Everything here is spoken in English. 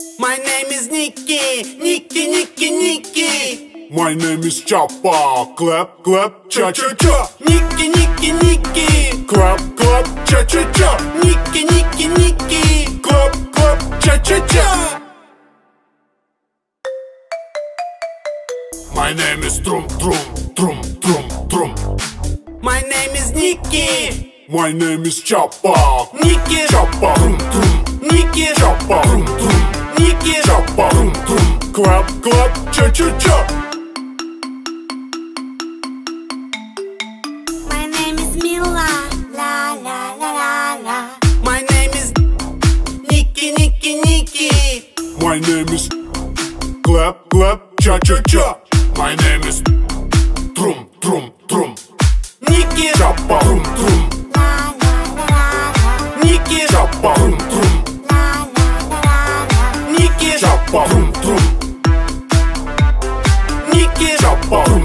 My name is Nicky, Nicky, Nicky, Nicky. My name is Choppa. Clap, clap, cha-cha-cha. Nicky, Nicky, Nicky. Clap, clap, cha-cha-cha. Nicky, Nicky, Nicky. Clap, clap, cha-cha-cha. My name is Trum, Trum, Trum, Trum, Trum. My name is Nicky. My name is Choppa. Nicky, Choppa, Trum, Trum. Nicky, Choppa, Trum, Trum. Nicky, Choppa, Trum, Trum. Clap, clap, cha-cha-cha. My name is Mila, la la la la la. My name is Nicky, Nicky, Nicky. My name is Clap, clap, cha-cha-cha. My name is Trum, Trum, Trum. Nicky, Choppa, Trum, Trum. La la la la la. Nicky, Choppa, Trum, Trum. La la la la la. Nicky, Choppa, Trum, Trum. Nicky, Choppa, Trum,